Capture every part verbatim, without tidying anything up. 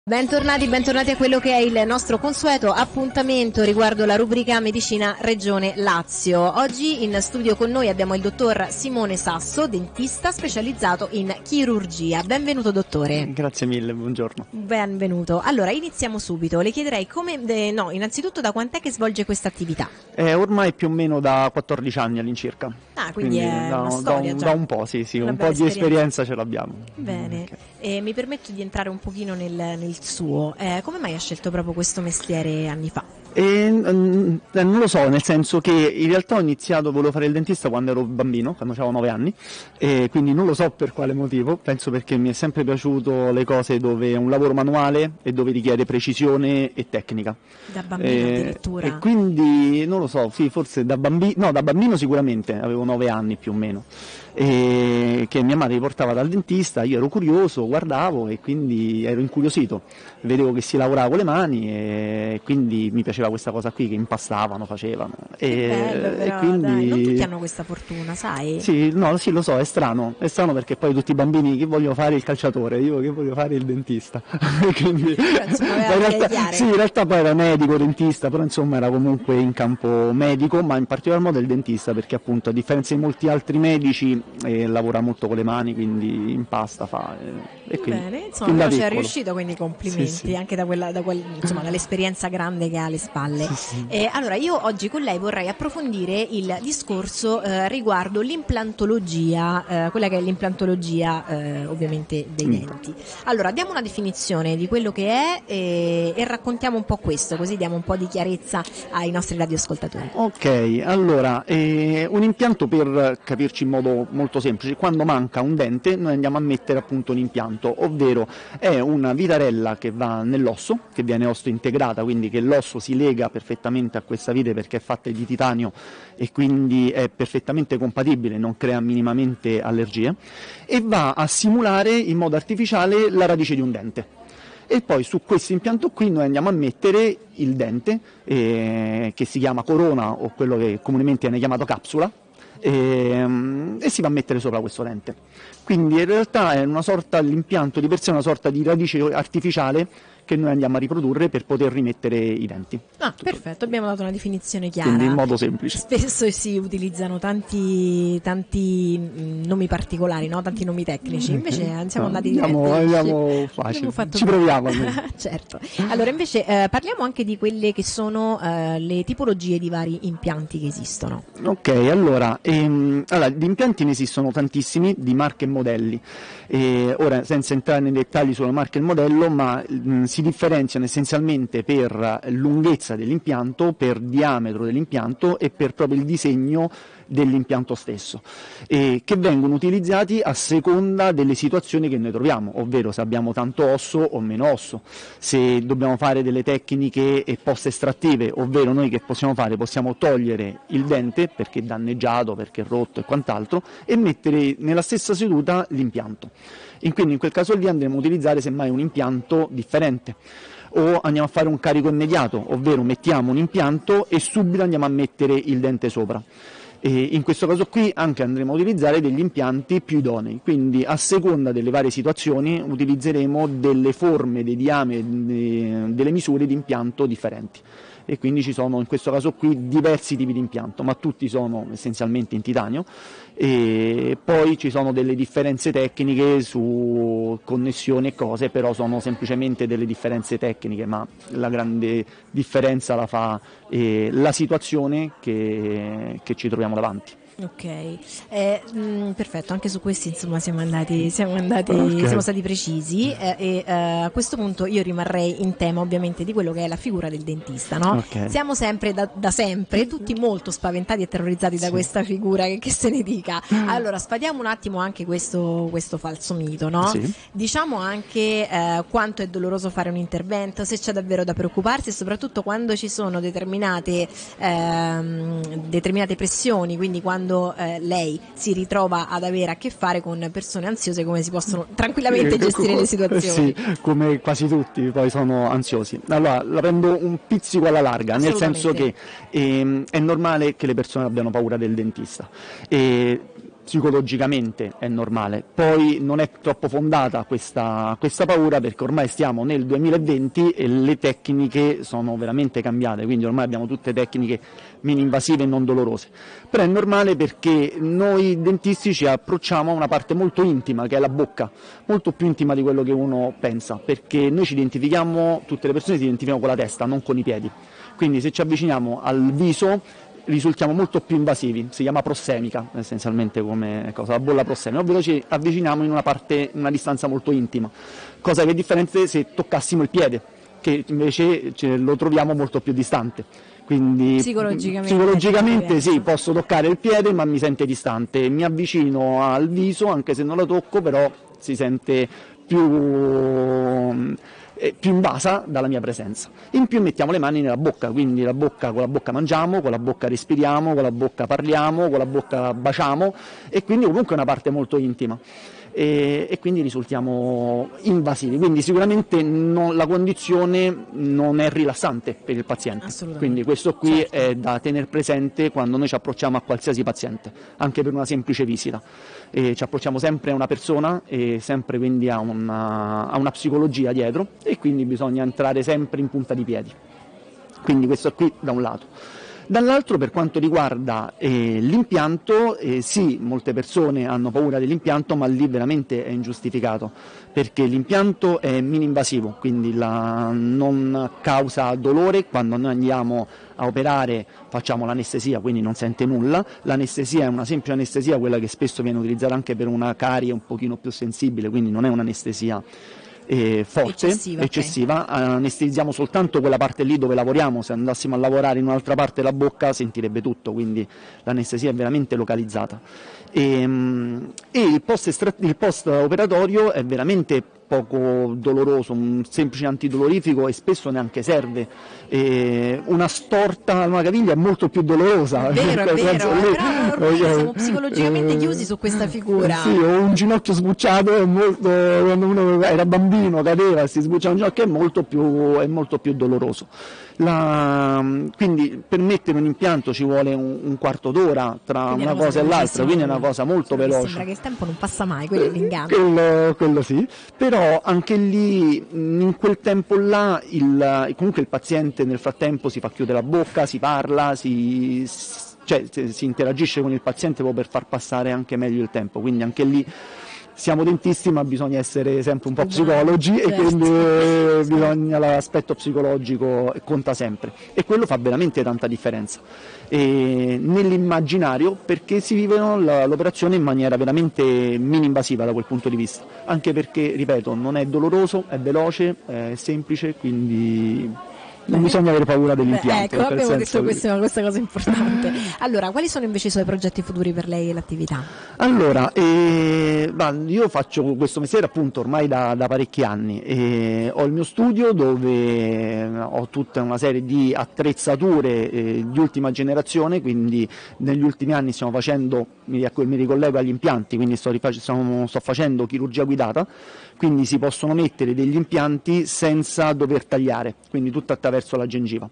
Bentornati, bentornati a quello che è il nostro consueto appuntamento riguardo la rubrica Medicina Regione Lazio. Oggi in studio con noi abbiamo il dottor Simone Sasso, dentista specializzato in chirurgia. Benvenuto dottore. Grazie mille, buongiorno. Benvenuto. Allora, iniziamo subito. Le chiederei come, eh, no, innanzitutto da quant'è che svolge questa attività? Eh, ormai più o meno da quattordici anni all'incirca. Ah, quindi, quindi è da, una da, storia un, già. da un po', sì, sì, Una un bella po' di esperienza. esperienza ce l'abbiamo. Bene. Okay. E mi permetto di entrare un pochino nel, nel suo. Eh, come mai ha scelto proprio questo mestiere anni fa? E, mm, non lo so, nel senso che in realtà ho iniziato, volevo fare il dentista quando ero bambino, quando avevo nove anni, e quindi non lo so per quale motivo, penso perché mi è sempre piaciuto le cose dove è un lavoro manuale e dove richiede precisione e tecnica. Da bambino e, addirittura? E quindi, non lo so, sì, forse da bambino, no, da bambino sicuramente, avevo nove anni più o meno, e che mia madre mi portava dal dentista, io ero curioso, guardavo e quindi ero incuriosito, vedevo che si lavorava con le mani e quindi mi piaceva questa cosa qui, che impastavano, facevano. Che e, bello però, e quindi... dai, non tutti hanno questa fortuna, sai? Sì, no, sì, lo so, è strano, è strano perché poi tutti i bambini che vogliono fare il calciatore, io che voglio fare il dentista. Quindi, insomma, in realtà, sì, in realtà poi era medico, dentista, però insomma era comunque in campo medico, ma in particolar modo il dentista perché appunto a differenza di molti altri medici eh, lavora molto con le mani, quindi impasta, fa. Eh, e quindi, bene, insomma, però ci è riuscito, quindi complimenti, sì, sì. anche da quella, da quel, insomma, dall'esperienza grande che ha alle spalle. Sì, sì. Eh, allora, io oggi con lei vorrei approfondire il discorso eh, riguardo l'implantologia, eh, quella che è l'implantologia eh, ovviamente dei denti. Allora, diamo una definizione di quello che è eh, e raccontiamo un po' questo, così diamo un po' di chiarezza ai nostri radioascoltatori. Ok, allora, eh, un impianto, per capirci in modo molto semplice, quando manca un dente noi andiamo a mettere appunto un impianto, ovvero è una vitarella che va nell'osso, che viene osso integrata, quindi che l'osso si lega perfettamente a questa vite perché è fatta di titanio e quindi è perfettamente compatibile, non crea minimamente allergie, e va a simulare in modo artificiale la radice di un dente. E poi su questo impianto qui noi andiamo a mettere il dente, eh, che si chiama corona o quello che comunemente viene chiamato capsula, e, e si va a mettere sopra questo dente. Quindi in realtà è una sorta, l'impianto di per sé è una sorta di radice artificiale che noi andiamo a riprodurre per poter rimettere i denti. Ah, perfetto, abbiamo dato una definizione chiara. Quindi in modo semplice. Spesso si utilizzano tanti, tanti nomi particolari, no? Tanti nomi tecnici, invece siamo no, andati diretti. Andiamo, andiamo facile, ci proviamo. Certo. Allora invece eh, parliamo anche di quelle che sono eh, le tipologie di vari impianti che esistono. Ok, allora, ehm, allora, di impianti ne esistono tantissimi, di marche e modelli. E ora, senza entrare nei dettagli sulla marca e il modello, ma mh, si differenziano essenzialmente per lunghezza dell'impianto, per diametro dell'impianto e per proprio il disegno dell'impianto stesso, e che vengono utilizzati a seconda delle situazioni che noi troviamo, ovvero se abbiamo tanto osso o meno osso, se dobbiamo fare delle tecniche post estrattive, ovvero noi che possiamo fare? Possiamo togliere il dente perché è danneggiato, perché è rotto e quant'altro, e mettere nella stessa seduta l'impianto. E quindi in quel caso lì andremo a utilizzare semmai un impianto differente. O andiamo a fare un carico immediato, ovvero mettiamo un impianto e subito andiamo a mettere il dente sopra. E in questo caso qui anche andremo a utilizzare degli impianti più idonei, quindi a seconda delle varie situazioni utilizzeremo delle forme, dei diametri, delle misure di impianto differenti. E quindi ci sono in questo caso qui diversi tipi di impianto, ma tutti sono essenzialmente in titanio, e poi ci sono delle differenze tecniche su connessioni e cose, però sono semplicemente delle differenze tecniche, ma la grande differenza la fa eh, la situazione che, che ci troviamo davanti. Ok, eh, mh, perfetto, anche su questi insomma siamo andati, siamo, andati okay. siamo stati precisi eh, e eh, a questo punto io rimarrei in tema ovviamente di quello che è la figura del dentista, no? Okay. Siamo sempre da, da sempre tutti molto spaventati e terrorizzati da sì. questa figura, che, che se ne dica. Allora sfatiamo un attimo anche questo, questo falso mito, no? Sì. Diciamo anche eh, quanto è doloroso fare un intervento, se c'è davvero da preoccuparsi e soprattutto quando ci sono determinate, ehm, determinate pressioni, quindi quando quando eh, lei si ritrova ad avere a che fare con persone ansiose, come si possono tranquillamente gestire le situazioni? Sì, come quasi tutti poi sono ansiosi. Allora, la prendo un pizzico alla larga, nel senso che ehm, è normale che le persone abbiano paura del dentista. E psicologicamente è normale, poi non è troppo fondata questa, questa paura, perché ormai stiamo nel duemilaventi e le tecniche sono veramente cambiate, quindi ormai abbiamo tutte tecniche mini-invasive e non dolorose, però è normale perché noi dentisti ci approcciamo a una parte molto intima che è la bocca, molto più intima di quello che uno pensa, perché noi ci identifichiamo, tutte le persone si identificano con la testa, non con i piedi, quindi se ci avviciniamo al viso risultiamo molto più invasivi, si chiama prossemica essenzialmente come cosa, la bolla prossemica, ovvero ci avviciniamo in una parte, in una distanza molto intima, cosa che è differente se toccassimo il piede, che invece lo troviamo molto più distante. Quindi psicologicamente, psicologicamente sì, posso toccare il piede ma mi sente distante, mi avvicino al viso anche se non lo tocco, però si sente più più invasa dalla mia presenza. In più mettiamo le mani nella bocca, quindi la bocca, con la bocca mangiamo, con la bocca respiriamo, con la bocca parliamo, con la bocca baciamo, e quindi comunque è una parte molto intima. E, e quindi risultiamo invasivi, quindi sicuramente non, la condizione non è rilassante per il paziente, quindi questo qui certo. È da tenere presente quando noi ci approcciamo a qualsiasi paziente, anche per una semplice visita, e ci approcciamo sempre a una persona e sempre quindi a una, a una psicologia dietro, e quindi bisogna entrare sempre in punta di piedi, quindi questo qui da un lato. Dall'altro, per quanto riguarda eh, l'impianto, eh, sì, molte persone hanno paura dell'impianto, ma lì veramente è ingiustificato, perché l'impianto è mini-invasivo, quindi la, non causa dolore. Quando noi andiamo a operare facciamo l'anestesia, quindi non sente nulla. L'anestesia è una semplice anestesia, quella che spesso viene utilizzata anche per una carie un pochino più sensibile, quindi non è un'anestesia Eh, forte, eccessiva, eccessiva. Okay. Anestesiamo soltanto quella parte lì dove lavoriamo, se andassimo a lavorare in un'altra parte della bocca sentirebbe tutto, quindi l'anestesia è veramente localizzata. E, e il post, il post operatorio è veramente poco doloroso, un semplice antidolorifico, e spesso neanche serve. E una storta a una caviglia è molto più dolorosa. È vero, è vero, lì, però ormai siamo psicologicamente eh, chiusi su questa figura. Sì, o un ginocchio sbucciato è molto, quando uno era bambino cadeva e si sbuccia un ginocchio, è molto più, è molto più doloroso. La, quindi per mettere un impianto ci vuole un, un quarto d'ora tra quindi una cosa, cosa e l'altra, quindi è una cosa molto veloce. Sembra che il tempo non passa mai, quello è l'inganno. Quello, quello sì, però anche lì, in quel tempo là, il, comunque il paziente nel frattempo si fa chiudere la bocca, si parla, si, cioè, si interagisce con il paziente proprio per far passare anche meglio il tempo, quindi anche lì siamo dentisti ma bisogna essere sempre un po' psicologi, certo. E quindi bisogna, l'aspetto psicologico conta sempre, e quello fa veramente tanta differenza e nell'immaginario, perché si vive l'operazione in maniera veramente mini-invasiva da quel punto di vista, anche perché, ripeto, non è doloroso, è veloce, è semplice, quindi non bisogna avere paura dell'impianto. Beh, ecco, abbiamo detto questa, questa cosa importante. Allora, quali sono invece i suoi progetti futuri per lei e l'attività? Allora, eh, io faccio questo mestiere appunto ormai da, da parecchi anni, e ho il mio studio dove ho tutta una serie di attrezzature eh, di ultima generazione, quindi negli ultimi anni stiamo facendo, mi, mi ricollego agli impianti, quindi sto, sto, sto facendo chirurgia guidata, quindi si possono mettere degli impianti senza dover tagliare, quindi tutto attraverso la gengiva,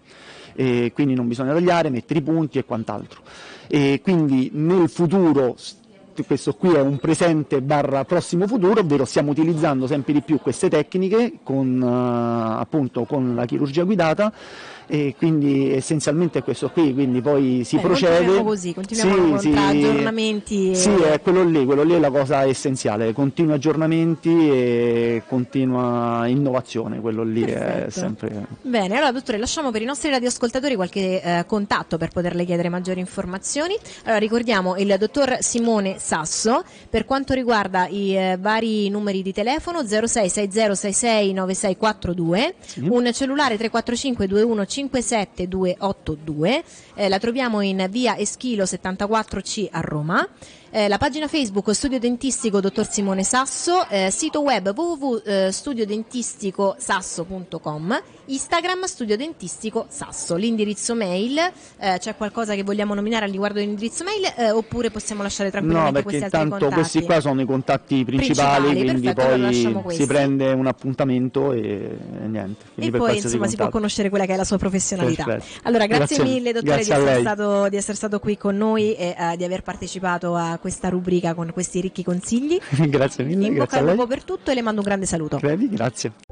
e quindi non bisogna tagliare, mettere i punti e quant'altro, e quindi nel futuro, questo qui è un presente barra prossimo futuro, ovvero stiamo utilizzando sempre di più queste tecniche con, uh, appunto, con la chirurgia guidata, e quindi essenzialmente è questo qui, quindi poi si Beh, procede. Continuiamo così, continuiamo sì, con sì, aggiornamenti. E... Sì, è quello lì, quello lì è la cosa essenziale, continui aggiornamenti e continua innovazione, quello lì Perfetto. È sempre. Bene, allora dottore, lasciamo per i nostri radioascoltatori qualche eh, contatto per poterle chiedere maggiori informazioni. Allora ricordiamo il dottor Simone Sasso, per quanto riguarda i eh, vari numeri di telefono zero sei sei zero sei sei nove sei quattro due, sì. Un cellulare tre quattro cinque due uno cinque sette due otto due, eh, la troviamo in via Eschilo settantaquattro C a Roma. Eh, la pagina Facebook Studio Dentistico Dottor Simone Sasso, eh, sito web w w w punto studio dentistico sasso punto com, Instagram Studio Dentistico Sasso, l'indirizzo mail, eh, c'è qualcosa che vogliamo nominare al riguardo dell'indirizzo mail eh, oppure possiamo lasciare tranquillamente no, questi altri contatti? No, perché intanto questi qua sono i contatti principali, principali quindi perfetto, poi si prende un appuntamento e, e niente. E poi insomma contatto. Si può conoscere quella che è la sua professionalità. Perfetto. Allora grazie, grazie mille dottore grazie di essere, stato, di essere stato qui con noi e uh, di aver partecipato a questa rubrica con questi ricchi consigli. Grazie mille. In bocca grazie al a lei. lupo per tutto e le mando un grande saluto. Crepi, grazie.